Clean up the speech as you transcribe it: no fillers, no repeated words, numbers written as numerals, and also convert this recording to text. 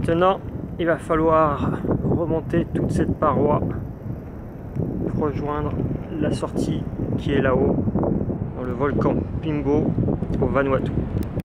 Maintenant, il va falloir remonter toute cette paroi pour rejoindre la sortie qui est là-haut dans le volcan Pimbo au Vanuatu.